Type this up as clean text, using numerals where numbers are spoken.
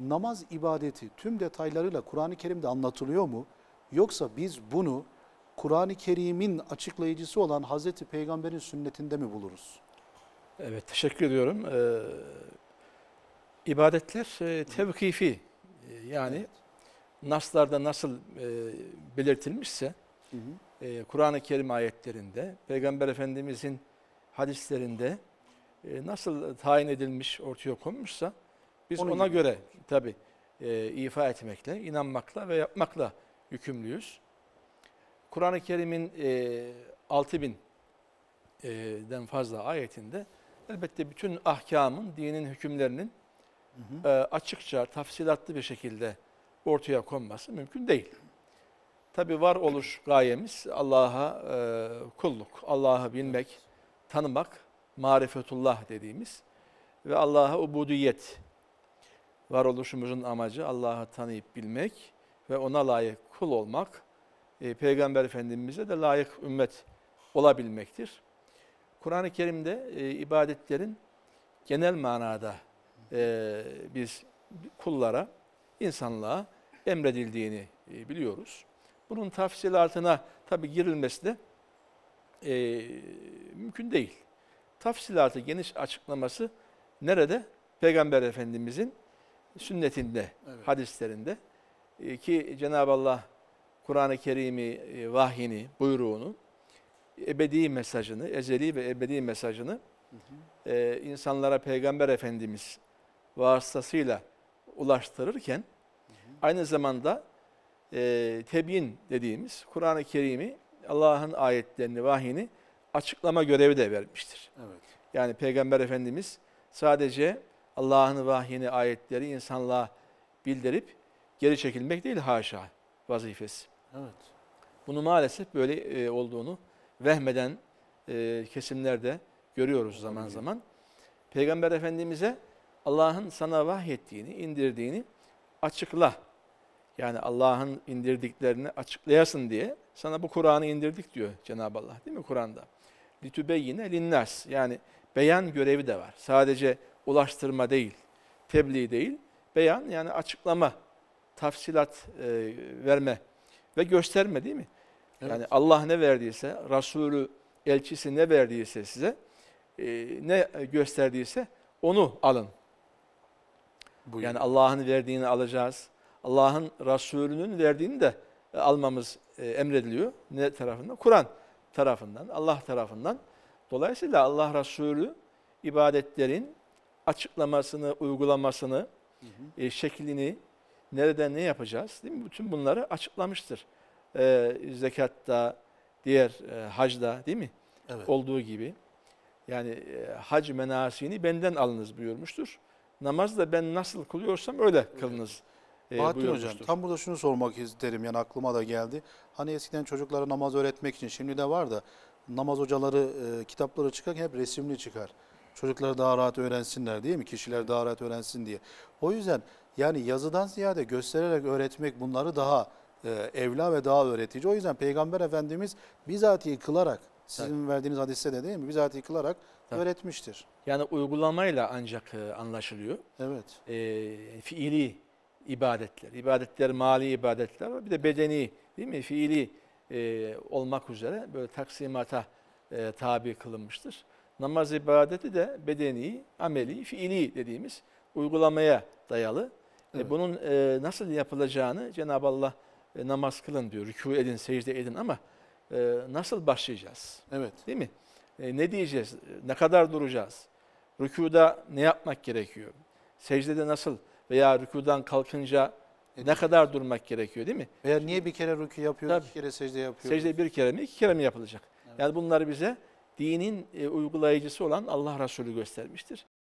namaz ibadeti tüm detaylarıyla Kur'an-ı Kerim'de anlatılıyor mu? Yoksa biz bunu Kur'an-ı Kerim'in açıklayıcısı olan Hazreti Peygamber'in sünnetinde mi buluruz? Evet, teşekkür ediyorum. İbadetler tevkifi, yani Evet. naslarda nasıl belirtilmişse Hı hı. Kur'an-ı Kerim ayetlerinde, Peygamber Efendimizin hadislerinde nasıl tayin edilmiş, ortaya konmuşsa biz Onun ona gibi. göre tabii ifa etmekle, inanmakla ve yapmakla yükümlüyüz. Kur'an-ı Kerim'in 6000'den fazla ayetinde elbette bütün ahkamın, dinin hükümlerinin Hı hı. açıkça, tafsilatlı bir şekilde ortaya konması mümkün değil. Tabii varoluş gayemiz Allah'a kulluk, Allah'ı bilmek, tanımak, marifetullah dediğimiz ve Allah'a ubudiyet. Varoluşumuzun amacı Allah'ı tanıyıp bilmek ve ona layık kul olmak, Peygamber Efendimiz'e de layık ümmet olabilmektir. Kur'an-ı Kerim'de ibadetlerin genel manada biz kullara, insanlığa emredildiğini biliyoruz. Bunun tafsilatına tabi girilmesi de mümkün değil. Tafsilatı geniş açıklaması nerede? Peygamber Efendimizin sünnetinde, Evet. hadislerinde ki Cenab-ı Allah Kur'an-ı Kerim'i, vahyini, buyruğunu, ebedi mesajını, ezeli ve ebedi mesajını Hı hı. insanlara Peygamber Efendimiz vasıtasıyla ulaştırırken aynı zamanda tebyin dediğimiz Kur'an-ı Kerim'i, Allah'ın ayetlerini, vahyini açıklama görevi de vermiştir. Evet. Yani Peygamber Efendimiz sadece Allah'ın vahyini, ayetleri insanlığa bildirip geri çekilmek değil haşa vazifesi. Evet. Bunu maalesef böyle olduğunu vehmeden kesimlerde görüyoruz zaman zaman. Peygamber Efendimiz'e Allah'ın sana vahyettiğini, indirdiğini açıkla. Yani Allah'ın indirdiklerini açıklayasın diye sana bu Kur'an'ı indirdik diyor Cenab-ı Allah, değil mi Kur'an'da? Litübeyyine linnas, yani beyan görevi de var. Sadece ulaştırma değil, tebliğ değil, beyan yani açıklama, tafsilat verme ve gösterme, değil mi? Evet. Yani Allah ne verdiyse, Resulü, elçisi ne verdiyse size, ne gösterdiyse onu alın. Buyurun. Yani Allah'ın verdiğini alacağız. Allah'ın Resulü'nün verdiğini de almamız emrediliyor. Ne tarafından? Kur'an tarafından, Allah tarafından. Dolayısıyla Allah Resulü ibadetlerin açıklamasını, uygulamasını, Hı hı. şeklini, nereden ne yapacağız, değil mi? Bütün bunları açıklamıştır. Zekatta, diğer hacda, değil mi? Evet. Olduğu gibi. Yani hac menasini benden alınız buyurmuştur. Namaz da ben nasıl kılıyorsam öyle kılınız Bahattin Hocam, buyurmuştur. tam burada şunu sormak isterim, yani aklıma da geldi. Hani eskiden çocuklara namaz öğretmek için, şimdi de var da namaz hocaları kitapları çıkarken hep resimli çıkar. Çocuklar daha rahat öğrensinler, değil mi? Kişiler daha rahat öğrensin diye. O yüzden yani yazıdan ziyade göstererek öğretmek bunları daha evla ve daha öğretici. O yüzden Peygamber Efendimiz bizatihi kılarak, sizin verdiğiniz hadiste de değil mi? Bizatihi kılarak öğretmiştir. Yani uygulamayla ancak anlaşılıyor. Evet. Fiili ibadetler, ibadetler mali ibadetler var. Bir de bedeni, değil mi? Fiili olmak üzere böyle taksimata tabi kılınmıştır. Namaz ibadeti de bedeni, ameli, fiili dediğimiz uygulamaya dayalı. Evet. Bunun nasıl yapılacağını Cenab-ı Allah namaz kılın diyor, rükû edin, secde edin ama nasıl başlayacağız? Evet. Değil mi? Ne diyeceğiz? Ne kadar duracağız? Rükuda ne yapmak gerekiyor? Secdede nasıl? Veya rükudan kalkınca ne kadar durmak gerekiyor, değil mi? Veya niye bir kere rükû yapıyor, Tabii. iki kere secde yapıyor? Secde bir kere mi, iki kere mi yapılacak? Evet. Yani bunları bize dinin uygulayıcısı olan Allah Resulü göstermiştir.